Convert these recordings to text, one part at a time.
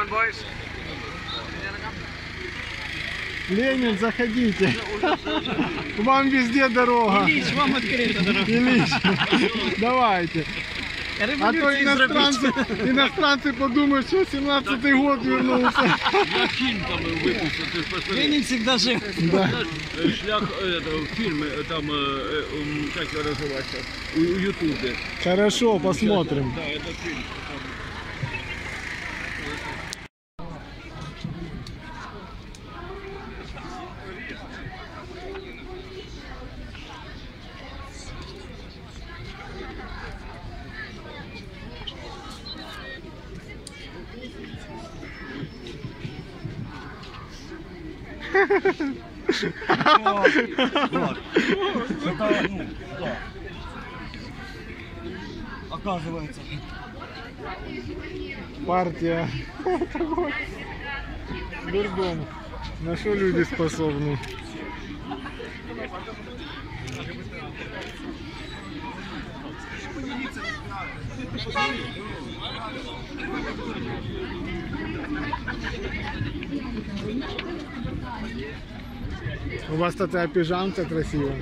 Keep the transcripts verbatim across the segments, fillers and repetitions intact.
Ленин, заходите. Вам везде дорога. Ильич, вам открыта дорога. Ильич, давайте. А то иностранцы, иностранцы подумают, что семнадцатый год вернулся. Я фильм там выпустил, ты посмотри. Ленин всегда жив. Да. Шлях этого фильма, там, как его называется, у Ютубе. Хорошо, посмотрим. Да, это фильм. Оказывается. Партия. Дурдом. На что люди способны? У вас такая пижамка красивая.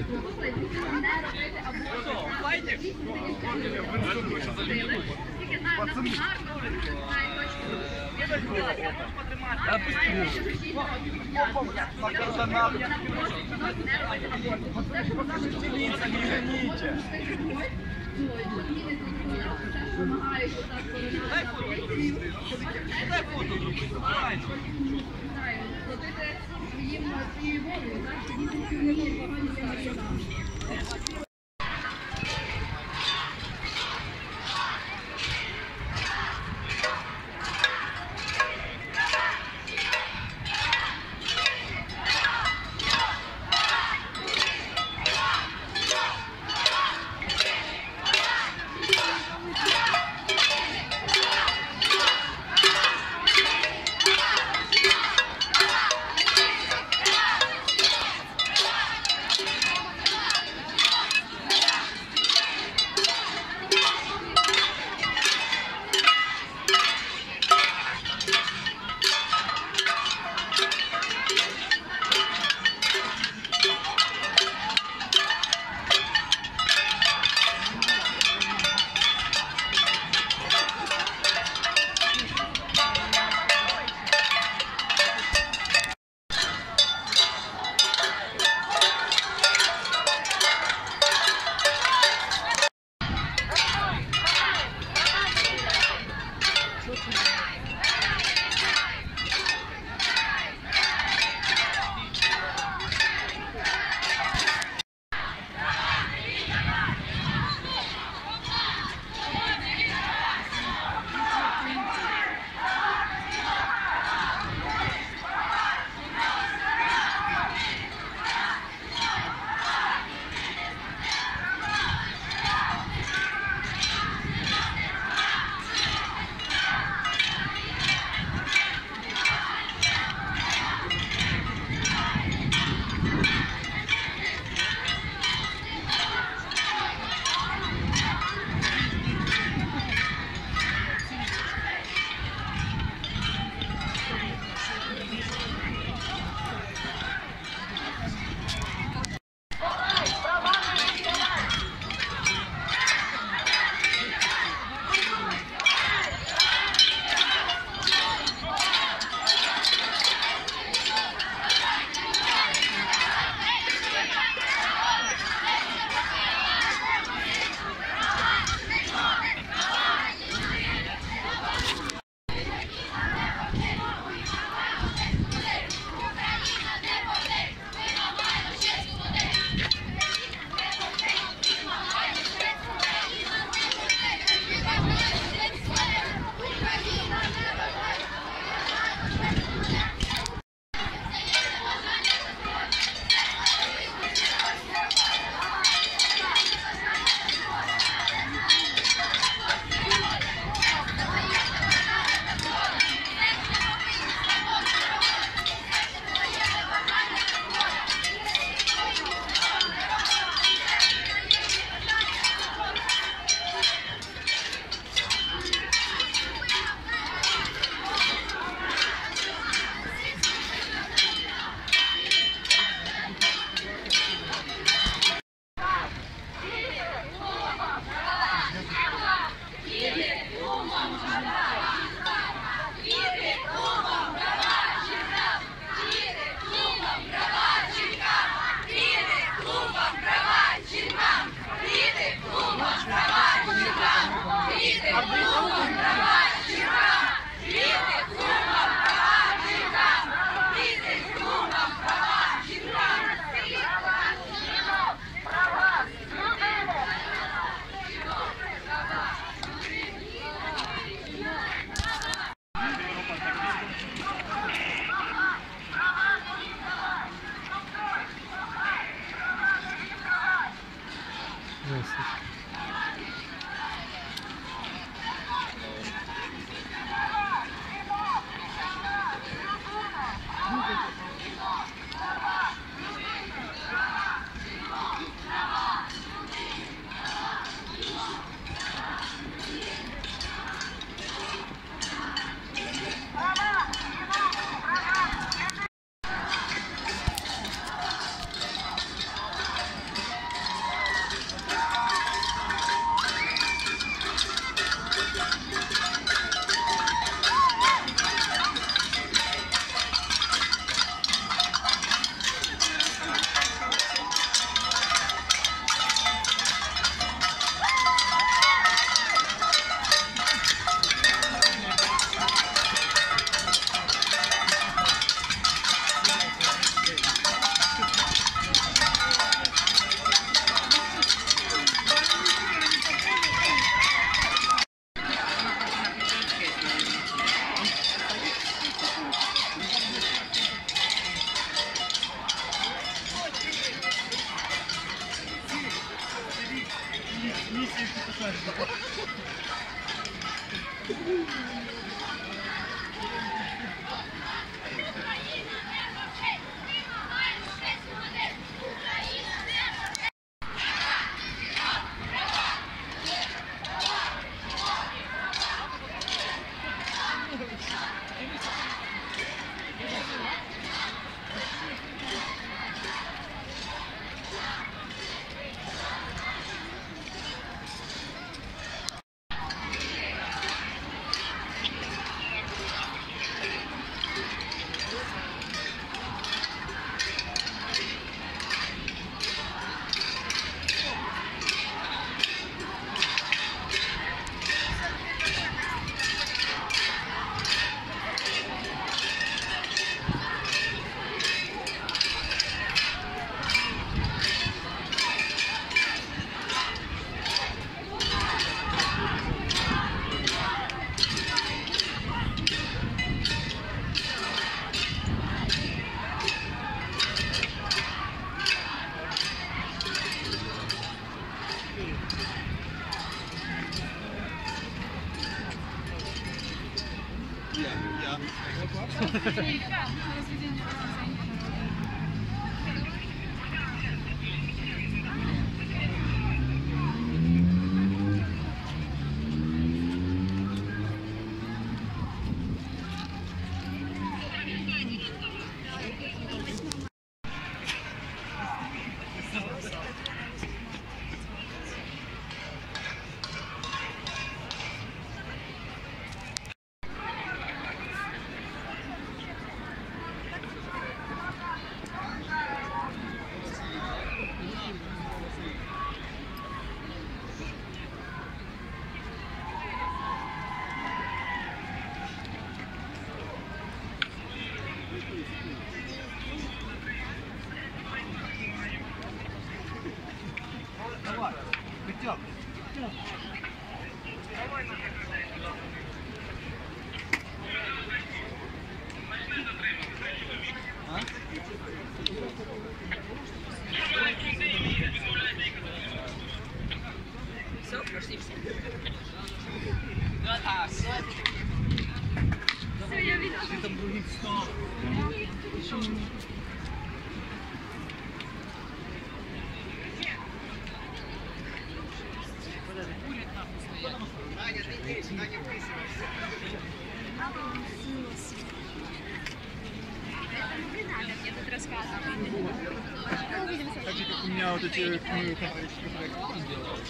Так же, как у меня вот эти книги, которые делают.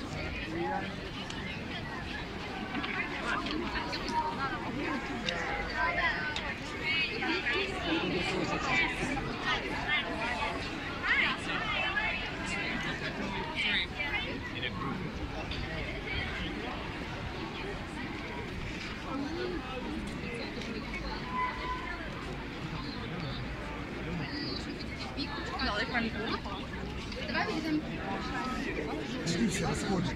Все расходят.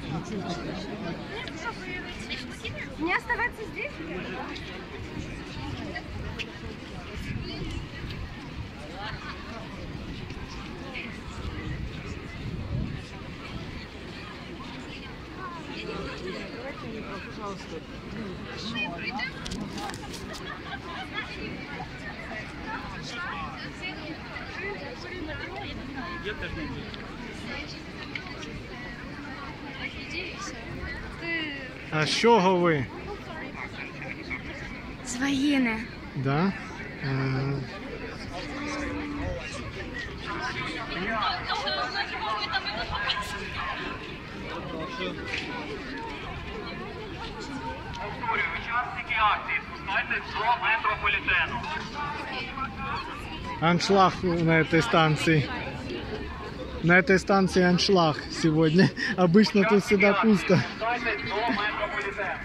Мне оставаться здесь? Пожалуйста. А з чого ви? З воєнне. Да? Е, Учасники акції, спускайтесь до метрополітену. Аншлаг на этой станции. На этой станции аншлаг сегодня. Обычно тут всегда пусто. Спускайтесь до метрополітену.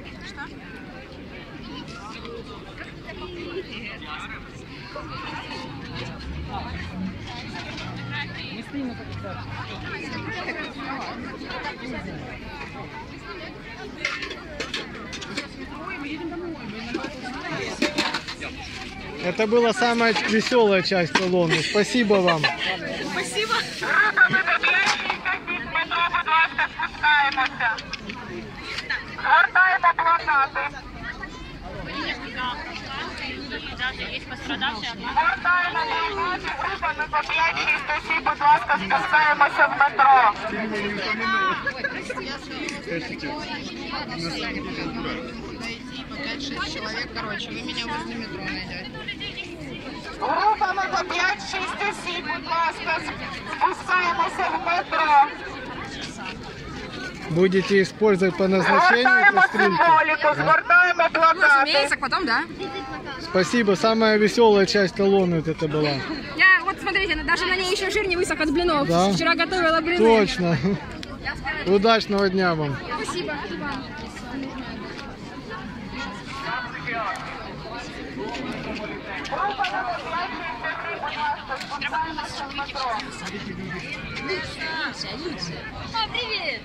Это была самая веселая часть колонны. Спасибо вам. Спасибо. Звертаємо плакати. Звертаємо плакати групами по п'ять-шість осіб, будь ласка, спускаємося в метро. Подойти, пока пять шесть человек, короче, вы меня возле метро найдете. Групами по п'ять-шість осіб, будь ласка, спускаємося в метро. Будете использовать по назначению Згортаємо этой стрелки? символіку, згортаємо плакати. Разумеется, потом, да? Спасибо, самая веселая часть колонны вот это была. Я, вот смотрите, даже на ней еще жир не высох от блинов. Да? Вчера готовила блины. Точно. Удачного дня вам. Спасибо. О, привет!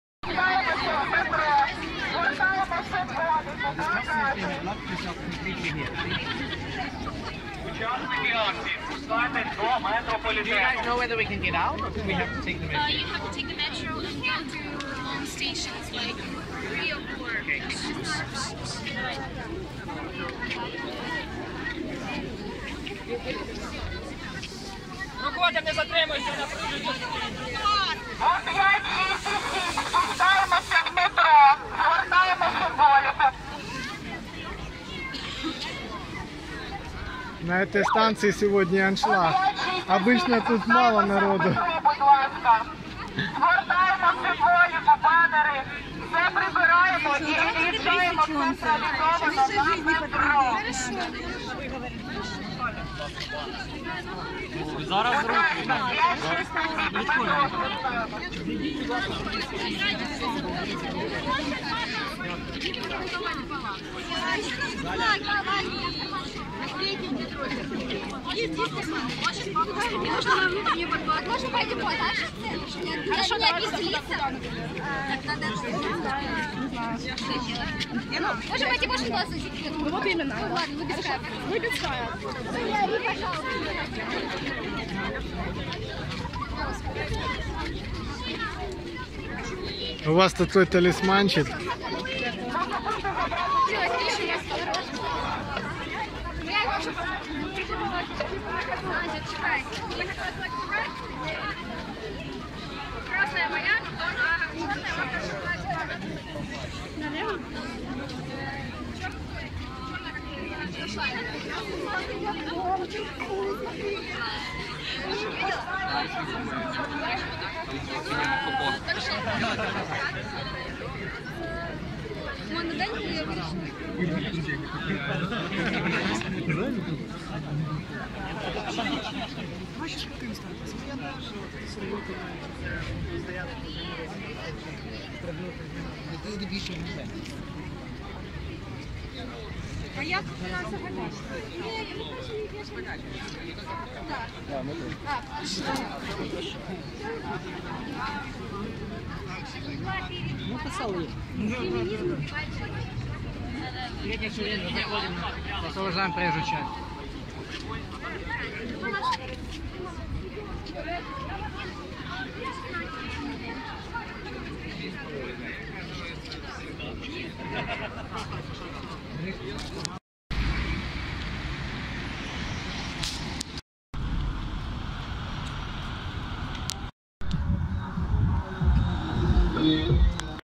Учасники акції, спускайтесь до метрополітену. know whether we can get out or do we have to take the Uh, you have to take the metro and go through long stations like three or four. Робота, не затримуйся на О п'ять-шість осіб, спускаємося в метро, згортаємо символіку. На этой станции сегодня аншлаг. Обычно тут мало народу. Будь ласка, згортаємо символіку, банери, все прибираємо і від'їжджаємо централізовано на метро. Зараз Можно пойти подальше? Хорошо, не объясниться. Можем пойти больше двадцать секунд. Ну вот именно. Ладно, вы без капли. Вы без У вас такой талисманчик. Красная моя, налево. Мон, дай мне ее вырежу. А як у нас багаж? Ні, я не хочу їх багаж. Так. А, Ну, поцелуй. Третье все время заходим, продолжаем проезжую часть. Thank you.